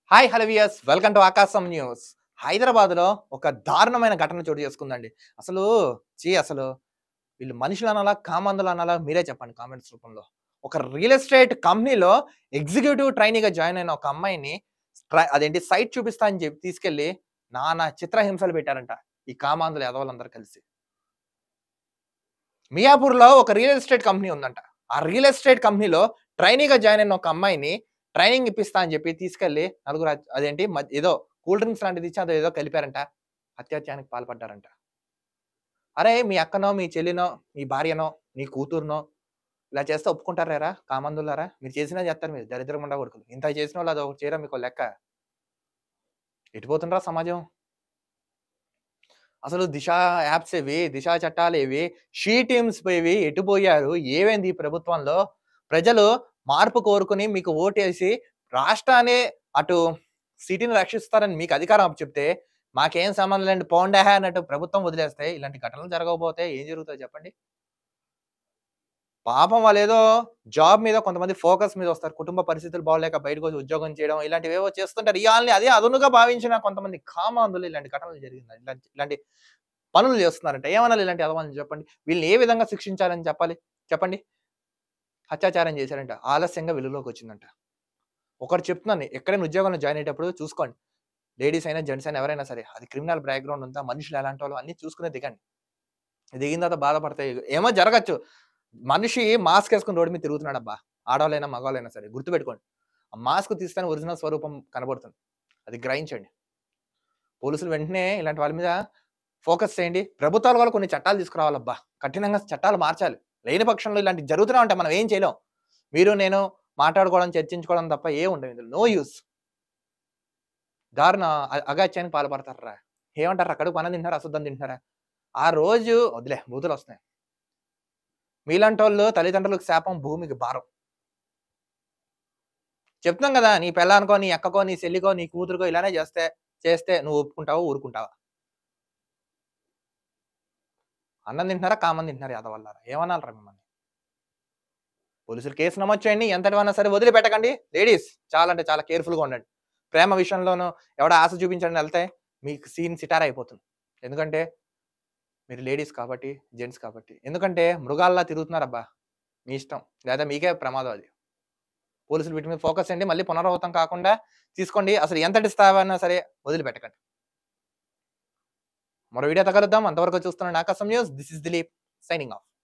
Hi hello viewers welcome to Aakasam news. హైదరాబాద్‌లో ఒక దారుణమైన ఘటన చోటు చేసుకుందండి. అసలు అసలు వీళ్ళు మనుషులు అనాలా? కామందులు అనాలా? మీరే చెప్పండి కామెంట్స్ రూపంలో. ఒక రియల్ ఎస్టేట్ కంపెనీలో ఎగ్జిక్యూటివ్ ట్రైనీగా జాయిన్ అయిన ఒక అమ్మాయిని అదేంటి సైట్ చూపిస్తా అని చెప్పి తీసుకెళ్ళి నానా చిత్రహింసలు పెట్టారంట. ఈ కామాంధులు ఎదవలందరూ కలిసి. మియాపూర్‌లో ఒక రియల్ ఎస్టేట్ కంపెనీ ఉందంట. ఆ రియల్ ఎస్టేట్ కంపెనీలో ట్రైనీగా జాయిన్ అయిన ఒక అమ్మాయిని ట్రైనింగ్ ఇప్పిస్తా అని చెప్పి తీసుకెళ్ళి నలుగురు అదేంటి ఏదో కూల్ డ్రింక్స్ లాంటిది ఇచ్చి అదేదో కలిపారంట. అత్యాచారానికి పాల్పడ్డారంట. అరే! మీ అక్కనో, మీ చెల్లినో, మీ భార్యనో, నీ కూతురునో ఇలా చేస్తే ఒప్పుకుంటారారా కామందులారా? మీరు చేసినా చేస్తారు మీరు దరిద్రం ముండా కొడుకులు. ఇంత చేసినోళ్ళు అదొకటి చేయరా మీకో లెక్క? ఎటుపోతుండ్రా సమాజం? అసలు దిశ యాప్స్ ఏవి? దిశ చట్టాలేవి? షీ టీమ్స్ ఏవి? ఎటు పోయారు? ఏమైంది ఈ ప్రభుత్వంలో? ప్రజలు మార్పు కోరుకొని మీకు ఓటేసి రాష్ట్రాన్ని అటు సిటీని రక్షిస్తారని మీకు అధికారం అప్పచెప్తే, మాకేం సంబంధం లేండి పోండేహే అన్నట్టు ప్రభుత్వం వదిలేస్తే ఇలాంటి ఘటనలు జరగకపోతే ఏం జరుగుతది చెప్పండి? పాపం వాళ్ళేదో జాబ్ మీద కొంతమంది ఫోకస్ మీద వస్తారు. కుటుంబ పరిస్థితులు బాగోలేక బయటకొచ్చి ఉద్యోగం చేయడం ఇలాంటివేవో చేస్తుంటారు. ఇయాల్ని అదే అదునుగా భావించిన కొంతమంది కామాంధులు ఇలాంటి ఘటనలు జరిగింది. ఇలాంటి పనులు చేస్తున్నారంట. ఏమనాలి ఇలాంటి ఎదవల్ని చెప్పండి? వీళ్ళని ఏ విధంగా శిక్షించాలని చెప్పాలి? చెప్పండి? అత్యాచారం చేశారంట. ఆలస్యంగా వెలుగులోకొచ్చిందంట. ఒకటి చెప్తున్నాను ఎక్కడైనా ఉద్యోగంలో జాయిన్ అయ్యేటప్పుడు చూసుకోండి. లేడీస్ అయినా, జెంట్స్ అయినా ఎవరైనా సరే. అది క్రిమినల్ బ్యాక్‌గ్రౌండ్ ఉందా? మనుషులు ఎలాంటోళ్ళు అన్నీ చూసుకునే దిగండి. దిగిన తర్వాత బాధపడితే ఏమో జరగచ్చు. మనిషి మాస్క్ ఏసుకొని రోడ్డు మీద తిరుగుతున్నాడబ్బా! ఆడోళ్ళైనా, మగవాళ్ళైనా సరే. గుర్తుపెట్టుకోండి. ఆ మాస్క్ తీస్తేనే ఒరిజినల్ స్వరూపం కనబడుతుంది. అది గ్రహించండి. పోలీసులు వెంటనే ఇలాంటి వాళ్ళ మీద ఫోకస్ చేయండి. ప్రభుత్వాలు కూడా కొన్ని చట్టాలు తీసుకురావాలబ్బా! కఠినంగా చట్టాలు మార్చాలి. లేని పక్షంలో ఇలాంటివి జరుగుతూనే ఉంటాయి. మనం ఏం చేయలేం. మీరు, నేను మాట్లాడుకోవడం, చర్చించుకోవడం తప్ప ఏం ఉండవు ఇందులో. No use. దారుణ అఘాయిత్యానికి పాల్పడతార్రా. ఏమంటార్రా? కడుపుకి అన్నం తింటున్నారా? అశుద్ధం తింటున్నారా? ఆ రోజు వద్దులే బూతులొస్తున్నాయి. మీలాంటోళ్ళు తల్లిదండ్రులకు శాపం, భూమికి భారం. చెప్తున్నాం గదా! నీ పెళ్ళానికో, నీ అక్కకో, నీ చెల్లికో, నీ కూతురికో ఇలానే చేస్తే నువ్వు ఒప్పుకుంటావా? ఊరుకుంటావా? అన్నం తింటున్నారా? కామం తింటున్నారా ఎదవల్లారా? ఏమనాలిరా మిమ్మల్ని? పోలీసులు కేసు నమోదు చేయండి. ఎంతటివన్నా సరే వదిలిపెట్టకండి. లేడీస్ చాలా అంటే చాలా కేర్‌ఫుల్‌గా ఉండండి. ప్రేమ విషయంలోనూ ఎవడో ఆశ చూపించండి ఎళ్తే మీకు సీన్ సిటార్ అయిపోతుంది. ఎందుకంటే మీరు లేడీస్ కాబట్టి, జెంట్స్ కాబట్టి. ఎందుకంటే మృగాల్లా తిరుగుతున్నారబ్బా! మీ ఇష్టం. లేదా మీకే ప్రమాదం అది. పోలీసులు వీటి మీద ఫోకస్ చేయండి. మళ్ళీ పునరావృతం కాకుండా తీసుకోండి. అసలు ఎంతటి స్థాయివైనా సరే వదిలిపెట్టకండి. మరో వీడియోతో కలుద్దాం. అంతవరకు చూస్తున్నాను Aakasam news. This is Dileep signing of.